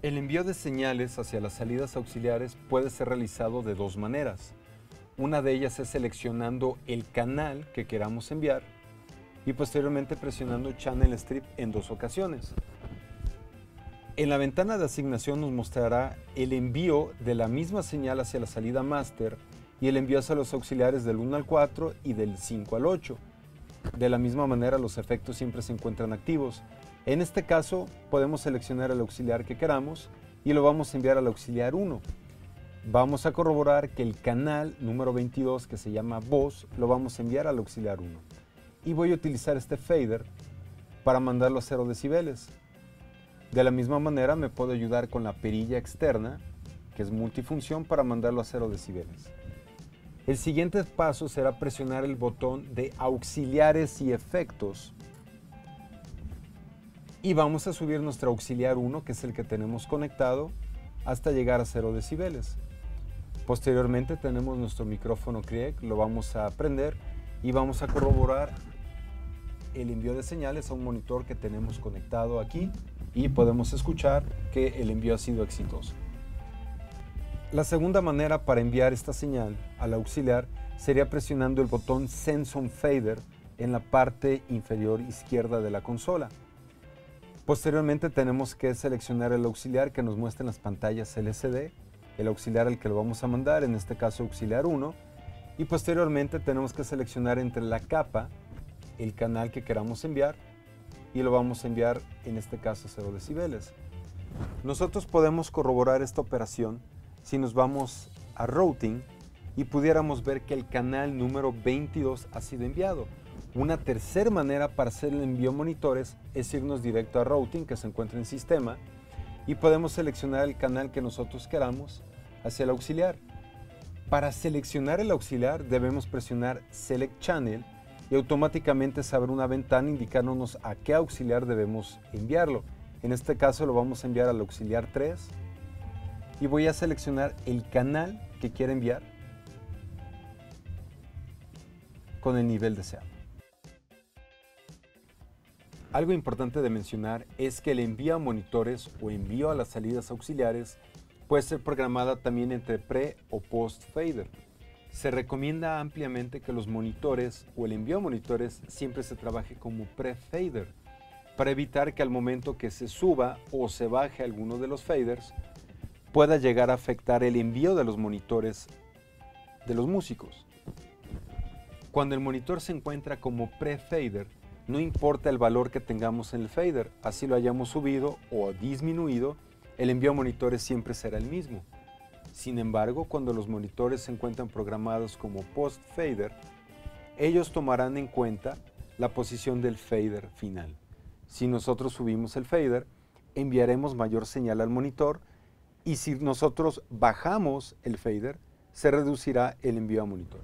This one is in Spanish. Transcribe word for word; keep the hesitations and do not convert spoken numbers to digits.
El envío de señales hacia las salidas auxiliares puede ser realizado de dos maneras. Una de ellas es seleccionando el canal que queramos enviar y posteriormente presionando Channel Strip en dos ocasiones. En la ventana de asignación nos mostrará el envío de la misma señal hacia la salida máster y el envío hacia los auxiliares del uno al cuatro y del cinco al ocho. De la misma manera, los efectos siempre se encuentran activos. En este caso, podemos seleccionar el auxiliar que queramos y lo vamos a enviar al auxiliar uno. Vamos a corroborar que el canal número veintidós, que se llama voz, lo vamos a enviar al auxiliar uno. Y voy a utilizar este fader para mandarlo a cero decibeles. De la misma manera, me puedo ayudar con la perilla externa, que es multifunción, para mandarlo a cero decibeles. El siguiente paso será presionar el botón de auxiliares y efectos. Y vamos a subir nuestro auxiliar uno, que es el que tenemos conectado, hasta llegar a cero decibeles. Posteriormente tenemos nuestro micrófono Krieg, lo vamos a prender y vamos a corroborar el envío de señales a un monitor que tenemos conectado aquí y podemos escuchar que el envío ha sido exitoso. La segunda manera para enviar esta señal al auxiliar sería presionando el botón Sense on Fader en la parte inferior izquierda de la consola. Posteriormente tenemos que seleccionar el auxiliar que nos muestra en las pantallas L C D, el auxiliar al que lo vamos a mandar, en este caso auxiliar uno, y posteriormente tenemos que seleccionar entre la capa el canal que queramos enviar y lo vamos a enviar en este caso a cero decibeles. Nosotros podemos corroborar esta operación si nos vamos a Routing y pudiéramos ver que el canal número veintidós ha sido enviado. Una tercera manera para hacer el envío a monitores es irnos directo a Routing, que se encuentra en Sistema, y podemos seleccionar el canal que nosotros queramos hacia el auxiliar. Para seleccionar el auxiliar debemos presionar Select Channel y automáticamente se abre una ventana indicándonos a qué auxiliar debemos enviarlo. En este caso lo vamos a enviar al auxiliar tres y voy a seleccionar el canal que quiero enviar con el nivel deseado. Algo importante de mencionar es que el envío a monitores o envío a las salidas auxiliares puede ser programada también entre pre o post fader. Se recomienda ampliamente que los monitores o el envío a monitores siempre se trabaje como pre-fader para evitar que al momento que se suba o se baje alguno de los faders pueda llegar a afectar el envío de los monitores de los músicos. Cuando el monitor se encuentra como pre-fader, no importa el valor que tengamos en el fader, así lo hayamos subido o disminuido, el envío a monitores siempre será el mismo. Sin embargo, cuando los monitores se encuentran programados como post-fader, ellos tomarán en cuenta la posición del fader final. Si nosotros subimos el fader, enviaremos mayor señal al monitor y si nosotros bajamos el fader, se reducirá el envío a monitores.